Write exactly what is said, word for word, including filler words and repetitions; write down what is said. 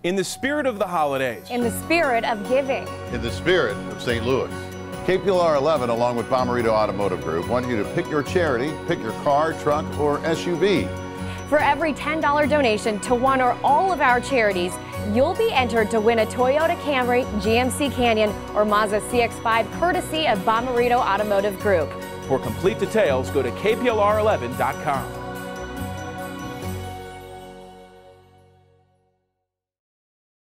In the spirit of the holidays. In the spirit of giving. In the spirit of Saint Louis. K P L R eleven, along with Bommarito Automotive Group, want you to pick your charity, pick your car, truck, or S U V. For every ten dollar donation to one or all of our charities, you'll be entered to win a Toyota Camry, G M C Canyon, or Mazda C X five courtesy of Bommarito Automotive Group. For complete details, go to K P L R eleven dot com.